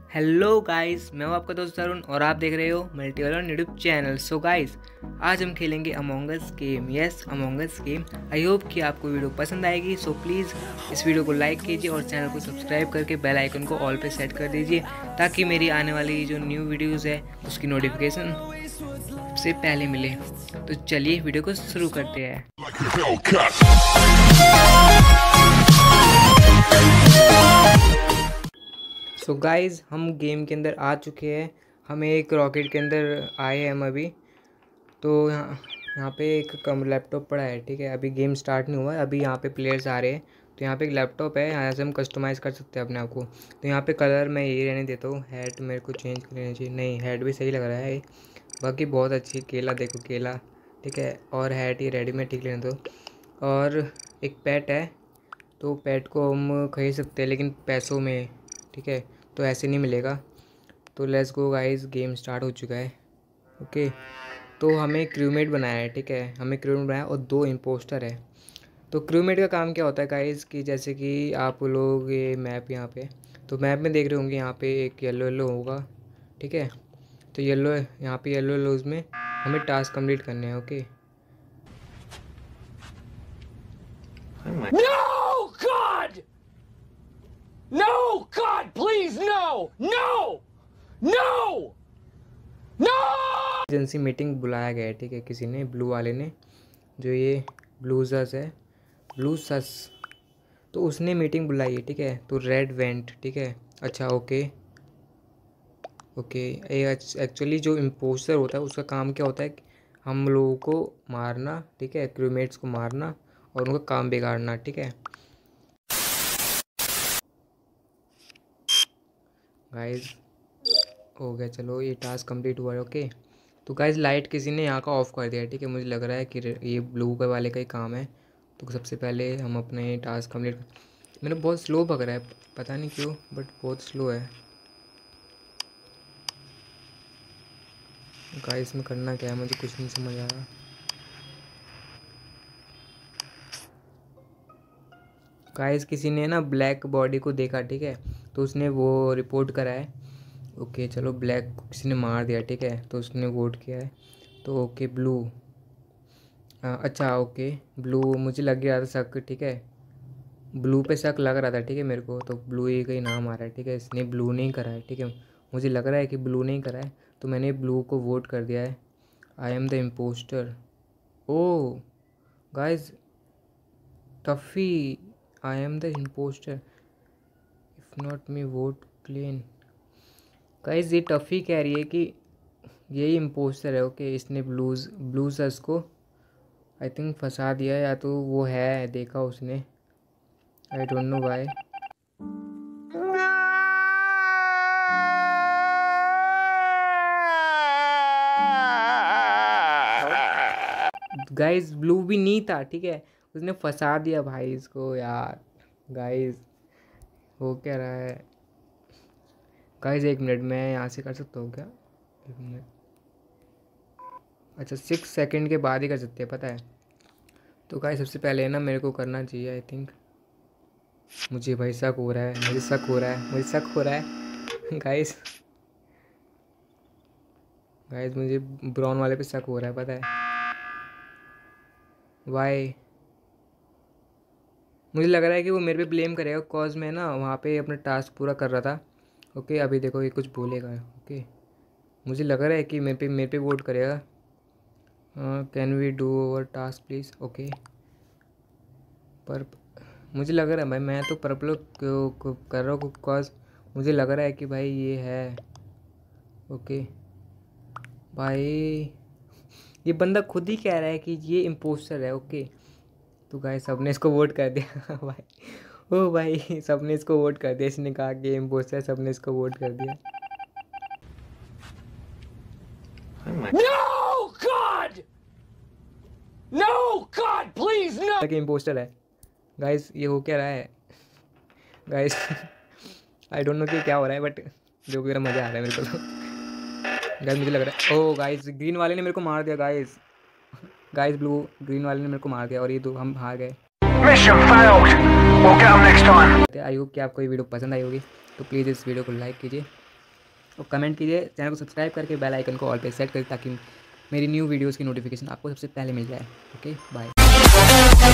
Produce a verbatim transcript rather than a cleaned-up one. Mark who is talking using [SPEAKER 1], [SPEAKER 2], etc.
[SPEAKER 1] Hello guys, मैं हूं आपका दोस्त अरुण और आप देख रहे हो multiworld YouTube channel. So guys, आज हम खेलेंगे among us game. Yes, among us game. I hope कि आपको वीडियो पसंद आएगी। सो प्लीज़ इस वीडियो को लाइक कीजिए और चैनल को सब्सक्राइब करके बेल आइकन को ऑल पे सेट कर दीजिए, ताकि मेरी आने वाली जो न्यू वीडियोज़ है उसकी नोटिफिकेशन सबसे पहले मिले। तो चलिए वीडियो को शुरू करते हैं। सो so गाइज़, हम गेम के अंदर आ चुके हैं। हमें एक रॉकेट के अंदर आए हैं हम अभी। तो यहाँ यहाँ पे एक कम लैपटॉप पड़ा है, ठीक है। अभी गेम स्टार्ट नहीं हुआ है, अभी यहाँ पे प्लेयर्स आ रहे हैं। तो यहाँ पे एक लैपटॉप है, यहाँ से हम कस्टमाइज़ कर सकते हैं अपने आप को। तो यहाँ पे कलर मैं ये रहने देता हूँ। हेड मेरे को चेंज कर लेना चाहिए। नहीं, हेड भी सही लग रहा है, बाकी बहुत अच्छी। केला देखो, केला ठीक है। और हेड ये रेडीमेड ठीक लेने दो। और एक पेट है, तो पेट को हम खरीद सकते हैं लेकिन पैसों में, ठीक है। तो ऐसे नहीं मिलेगा। तो let's go guys, game start हो चुका है। ओके, तो हमें क्रूमेट बनाया है, ठीक है। हमें क्रूमेट बनाया और दो इम्पोस्टर है। तो क्रूमेट का काम क्या होता है गाइस, कि जैसे कि आप लोग ये मैप यहाँ पे, तो मैप में देख रहे होंगे यहाँ पे एक येलो येलो होगा, ठीक है। तो येलो यहाँ पे येलो येलो उसमें हमें टास्क कंप्लीट करने हैं। Okay,
[SPEAKER 2] No, God! No, God, please, no! No! No! No!
[SPEAKER 1] Agency meeting बुलाया गया है, ठीक है, किसी ने, ब्लू वाले ने, जो ये ब्लू सस है, ब्लू सस, तो उसने मीटिंग बुलाई है, ठीक है। तो रेड वेंट, ठीक है। अच्छा, ओके ओके। एक्चुअली जो इम्पोस्टर होता है उसका काम क्या होता है कि हम लोगों को मारना, ठीक है, क्रूमेट्स को मारना और उनका काम बिगाड़ना, ठीक है गाइस। हो गया, चलो ये टास्क कंप्लीट हुआ है। ओके, तो गाइस लाइट किसी ने यहाँ का ऑफ़ कर दिया है, ठीक है। मुझे लग रहा है कि ये ब्लू के वाले का ही काम है। तो सबसे पहले हम अपने टास्क कंप्लीट, मेरा बहुत स्लो भग रहा है, पता नहीं क्यों, बट बहुत स्लो है गाइस। इसमें करना क्या है मुझे कुछ नहीं समझ आ रहा। गाइस किसी ने ना ब्लैक बॉडी को देखा, ठीक है, तो उसने वो रिपोर्ट करा है। ओके चलो, ब्लैक को किसी ने मार दिया, ठीक है, तो उसने वोट किया है। तो ओके ब्लू, अच्छा ओके ब्लू, मुझे लग गया था शक, ठीक है, ब्लू पे शक लग रहा था, ठीक है मेरे को। तो ब्लू ही का ही नाम आ रहा है, ठीक है। इसने ब्लू नहीं करा है, ठीक है, मुझे लग रहा है कि ब्लू नहीं करा है, तो मैंने ब्लू को वोट कर दिया है। I am the impostor. Oh guys, Tuffy, I am the impostor, if not me vote clean. Guys ये टफ़ी कह रही है कि यही इम्पोस्टर है। ओके, इसने ब्लूज ब्लू सस को आई थिंक फंसा दिया, या तो वो है, देखा उसने, I don't know why. Guys blue भी नहीं था, ठीक है, उसने फंसा दिया भाई इसको यार। गाइस हो क्या रहा है गाइस, एक मिनट, मैं यहाँ से कर सकता हूँ क्या? एक मिनट, अच्छा सिक्स सेकंड के बाद ही कर सकते हैं, पता है। तो गाइस सबसे पहले ना मेरे को करना चाहिए, आई थिंक, मुझे भाई शक हो रहा है, मुझे शक हो रहा है, मुझे शक हो रहा है गाइस गाइस मुझे ब्राउन वाले पे शक हो रहा है, पता है वाई। मुझे लग रहा है कि वो मेरे पे ब्लेम करेगा, कॉज मैं ना वहाँ पे अपना टास्क पूरा कर रहा था। ओके, अभी देखो ये कुछ बोलेगा। ओके, मुझे लग रहा है कि मेरे पे मेरे पे वोट करेगा। Can we do our task please. Okay, पर मुझे लग रहा है भाई, मैं तो पर्पल को कर रहा हूँ कॉज मुझे लग रहा है कि भाई ये है। ओके भाई, ये बंदा खुद ही कह रहा है कि ये इम्पोस्टर है। ओके, तो गाइस सबने इसको वोट कर दिया भाई, ओ भाई सबने इसको वोट कर दिया। इसने कहा कि इम्पोस्टर, सबने इसको वोट कर दिया।
[SPEAKER 2] No, God! No, God, please, no!
[SPEAKER 1] कि इम्पोस्टर है। गाइस ये हो क्या रहा है गाइस आई डोंट नो कि क्या हो रहा है, बट जो भी, मेरा मज़ा आ रहा है मेरे को तो। गाइस मुझे लग रहा है, ओ गाइस ग्रीन वाले ने मेरे को मार दिया। गाइस गाइस ब्लू ग्रीन वाले ने मेरे को मार दिया और ये तो हम हार गए।
[SPEAKER 2] Mission failed. We'll get them next time.
[SPEAKER 1] I hope कि आपको ये वीडियो पसंद आई होगी। तो प्लीज़ इस वीडियो को लाइक कीजिए और कमेंट कीजिए, चैनल को सब्सक्राइब करके बेल आइकन को ऑल पे सेट करें ताकि मेरी न्यू वीडियोज़ की नोटिफिकेशन आपको सबसे पहले मिल जाए। Okay bye.